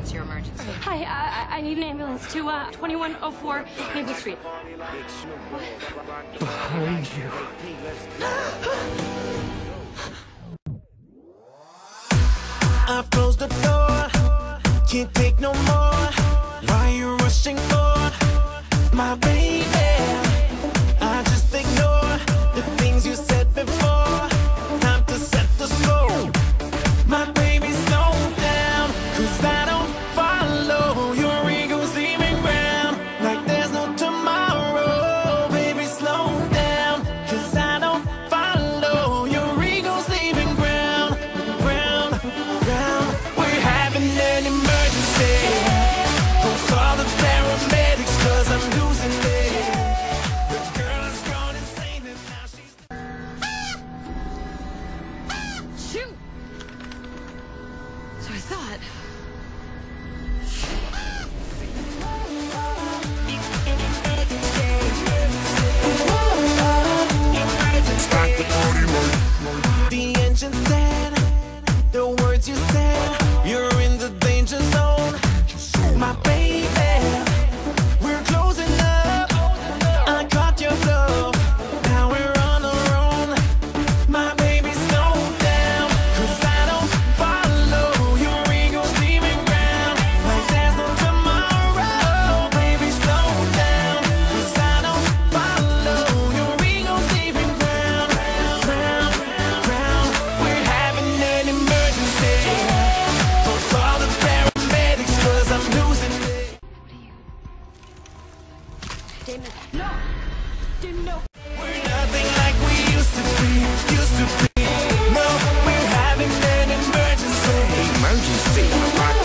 What's your emergency? Hi, I need an ambulance to 2104 Maple Street. Behind you. I've closed the door, can't take no more. Why you rushing for my baby? I just ignore the things you said before. Time to set the score. My baby, slow down, 'cause I don't follow your ego's leaving ground like there's no tomorrow. Baby, slow down, 'cause I don't follow your ego's leaving ground. We're having an emergency. Go call the paramedics, 'cause I'm losing it. The girl is gone insane and now she's... Shoot! So I thought... The engine's dead. The words you said, you're in the danger zone. My baby, we're closing up. I caught your bluff. Now we're on our own. My baby, slow down, 'cause I don't follow your ego's leaving ground like there's no tomorrow. Baby, slow down, 'cause I don't follow your ego's leaving ground. We're having an emergency. Go call the paramedics, 'cause I'm losing it. Damon, no! Damon, no! We're nothing like we used to be. No, we're having an emergency. Emergency.